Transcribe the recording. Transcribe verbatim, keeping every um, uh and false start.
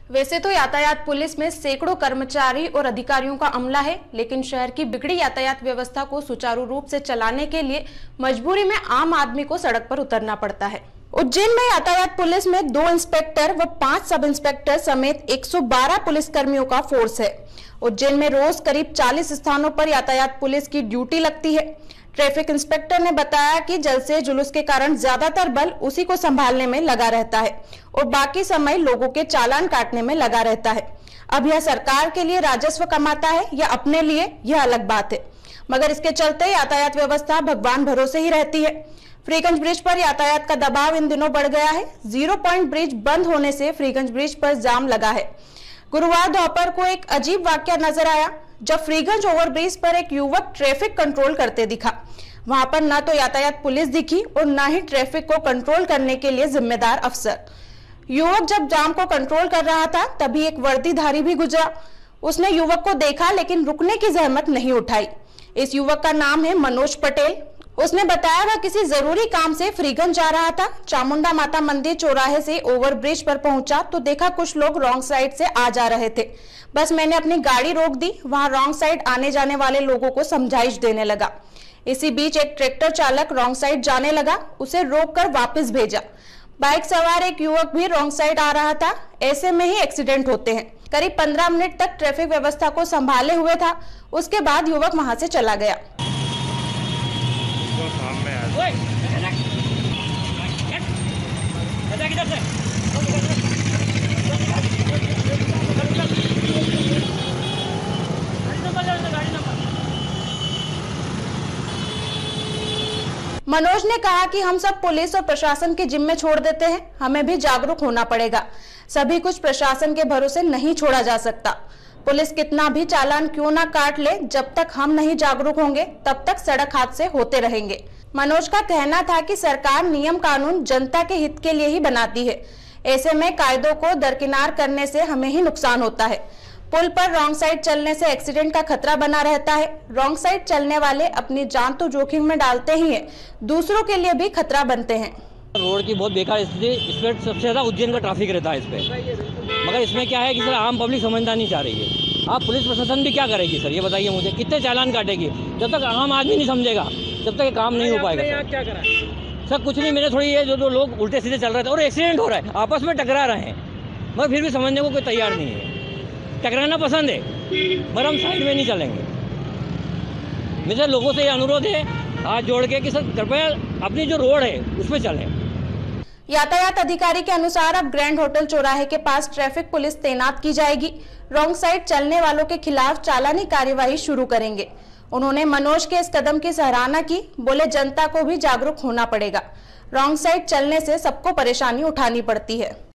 वैसे तो यातायात पुलिस में सैकड़ों कर्मचारी और अधिकारियों का अमला है, लेकिन शहर की बिगड़ी यातायात व्यवस्था को सुचारू रूप से चलाने के लिए मजबूरी में आम आदमी को सड़क पर उतरना पड़ता है। उज्जैन में यातायात पुलिस में दो इंस्पेक्टर व पांच सब इंस्पेक्टर समेत एक सौ बारह पुलिस कर्मियों का फोर्स है। उज्जैन में रोज करीब चालीस स्थानों पर यातायात पुलिस की ड्यूटी लगती है। ट्रैफिक इंस्पेक्टर ने बताया कि जलसे जुलूस के कारण ज्यादातर बल उसी को संभालने में लगा रहता है और बाकी समय लोगों के चालान काटने में लगा रहता है। अब यह सरकार के लिए राजस्व कमाता है या अपने लिए, यह अलग बात है, मगर इसके चलते यातायात व्यवस्था भगवान भरोसे ही रहती है। फ्रीगंज ब्रिज पर यातायात का दबाव इन दिनों बढ़ गया है। जीरो पॉइंट ब्रिज बंद होने से फ्रीगंज ब्रिज पर जाम लगा है। गुरुवार दोपहर को एक अजीब वाकया नजर आया जब फ्रीगंज ओवरब्रिज पर एक युवक ट्रैफिक कंट्रोल करते दिखा। वहां पर न तो यातायात पुलिस दिखी और न ही ट्रैफिक को कंट्रोल करने के लिए जिम्मेदार अफसर। युवक जब जाम को कंट्रोल कर रहा था तभी एक वर्दीधारी भी गुजरा। उसने युवक को देखा लेकिन रुकने की जहमत नहीं उठाई। इस युवक का नाम है मनोज पटेल। उसने बताया वह किसी जरूरी काम से फ्रीगंज जा रहा था। चामुंडा माता मंदिर चौराहे से ओवरब्रिज पर पहुंचा तो देखा कुछ लोग रॉन्ग साइड से आ जा रहे थे। बस मैंने अपनी गाड़ी रोक दी। वहां रॉन्ग साइड आने जाने वाले लोगों को समझाइश देने लगा। इसी बीच एक ट्रैक्टर चालक रॉन्ग साइड जाने लगा, उसे रोककर वापस भेजा। बाइक सवार एक युवक भी रॉन्ग साइड आ रहा था। ऐसे में ही एक्सीडेंट होते हैं। करीब पंद्रह मिनट तक ट्रैफिक व्यवस्था को संभाले हुए था। उसके बाद युवक वहां से चला गया। मनोज ने कहा कि हम सब पुलिस और प्रशासन के जिम्मे छोड़ देते हैं, हमें भी जागरूक होना पड़ेगा। सभी कुछ प्रशासन के भरोसे नहीं छोड़ा जा सकता। पुलिस कितना भी चालान क्यों ना काट ले, जब तक हम नहीं जागरूक होंगे तब तक सड़क हादसे होते रहेंगे। मनोज का कहना था कि सरकार नियम कानून जनता के हित के लिए ही बनाती है। ऐसे में कायदों को दरकिनार करने से हमें ही नुकसान होता है। पुल पर रॉन्ग साइड चलने से एक्सीडेंट का खतरा बना रहता है। रॉन्ग साइड चलने वाले अपनी जान तो जोखिम में डालते ही हैं, दूसरों के लिए भी खतरा बनते हैं। रोड की बहुत बेकार स्थिति। इसमें सबसे ज्यादा उज्जैन का ट्रैफिक रहता है इस पे, मगर इसमें क्या है कि सर आम पब्लिक समझना नहीं चाह रही है। आप पुलिस प्रशासन भी क्या करेगी सर, ये बताइए मुझे, कितने चालान काटेगी? जब तक आम आदमी नहीं समझेगा तब तक ये काम नहीं हो पाएगा। सर क्या करा सर कुछ नहीं, मैंने थोड़ी ये जो जो लोग उल्टे सीधे चल रहे थे और एक्सीडेंट हो रहा है, आपस में टकरा रहे हैं, मगर फिर भी समझने को कोई तैयार नहीं है। टकराना पसंद है मगर हम साइड में नहीं चलेंगे। मेरे लोगों से ये अनुरोध है हाथ जोड़ के कि सर कृपया अपनी जो रोड है उसमें चलें। यातायात अधिकारी के अनुसार अब ग्रैंड होटल चौराहे के पास ट्रैफिक पुलिस तैनात की जाएगी। रॉन्ग साइड चलने वालों के खिलाफ चालानी कार्यवाही शुरू करेंगे। उन्होंने मनोज के इस कदम की सराहना की। बोले जनता को भी जागरूक होना पड़ेगा। रॉन्ग साइड चलने से सबको परेशानी उठानी पड़ती है।